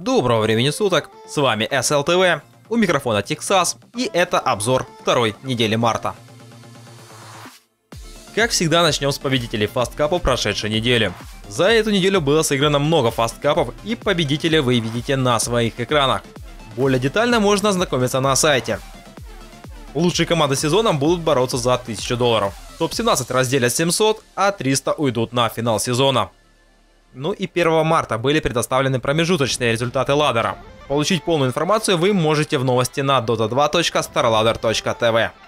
Доброго времени суток, с вами SLTV, у микрофона Texas, и это обзор второй недели марта. Как всегда, начнем с победителей фасткапов прошедшей недели. За эту неделю было сыграно много фасткапов, и победителей вы видите на своих экранах. Более детально можно ознакомиться на сайте. Лучшие команды сезона будут бороться за $1000. Топ-17 разделят 700, а 300 уйдут на финал сезона. Ну и 1 марта были предоставлены промежуточные результаты ладдера. Получить полную информацию вы можете в новости на dota2.starladder.tv.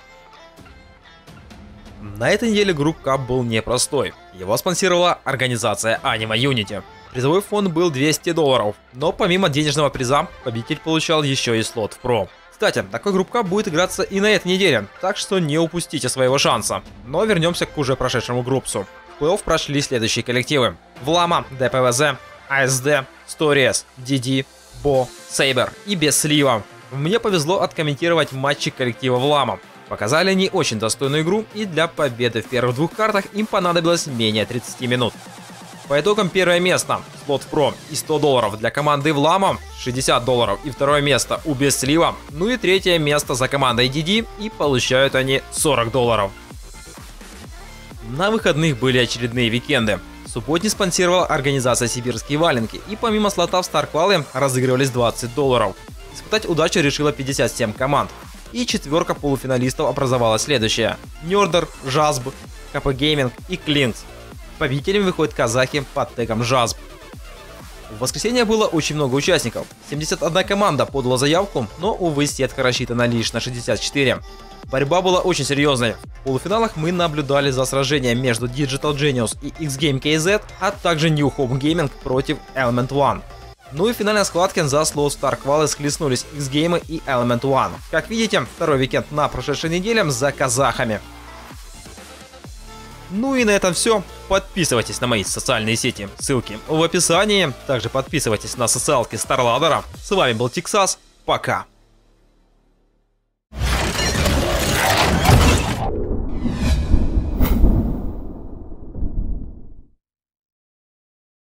На этой неделе Group Cup был непростой. Его спонсировала организация Anima Unity. Призовой фонд был $200, но помимо денежного приза, победитель получал еще и слот в Pro. Кстати, такой Group Cup будет играться и на этой неделе, так что не упустите своего шанса. Но вернемся к уже прошедшему группсу. В плей-офф прошли следующие коллективы: Влама, DPVZ, ASD, Stories, DD, Bo, Saber и без слива. Мне повезло откомментировать матчи коллектива Влама. Показали они очень достойную игру, и для победы в первых двух картах им понадобилось менее 30 минут. По итогам первое место, слот в Pro и $100 для команды Влама, $60 и второе место у без слива, ну и третье место за командой DD, и получают они $40. На выходных были очередные викенды. Субботний спонсировала организация Сибирские валенки, и помимо слотов StarQual разыгрывались $20. Испытать удачу решила 57 команд. И четверка полуфиналистов образовалась следующая: Нёрдер, Жазб, КП Gaming и Клинкс. Победителями выходят казахи под тегом Жазб. В воскресенье было очень много участников. 71 команда подала заявку, но, увы, сетка рассчитана лишь на 64. Борьба была очень серьезной. В полуфиналах мы наблюдали за сражением между Digital Genius и X-Game KZ, а также New Hope Gaming против Element One. Ну и в финальной схватке за слот StarQual схлестнулись X-Game и Element One. Как видите, второй викенд на прошедшей неделе за казахами. Ну и на этом все. Подписывайтесь на мои социальные сети, ссылки в описании. Также подписывайтесь на социалки StarLadder. С вами был Texas. Пока.